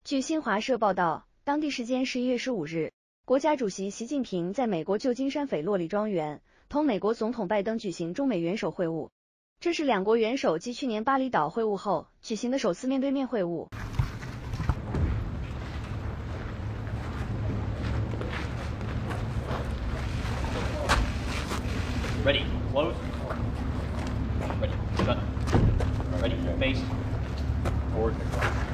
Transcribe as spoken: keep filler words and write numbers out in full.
据新华社报道，当地时间十一月十五日，国家主席习近平在美国旧金山斐洛里庄园同美国总统拜登举行中美元首会晤，这是两国元首继去年巴厘岛会晤后举行的首次面对面会晤。 Ready, close. Ready, shut. Ready, face. Forward.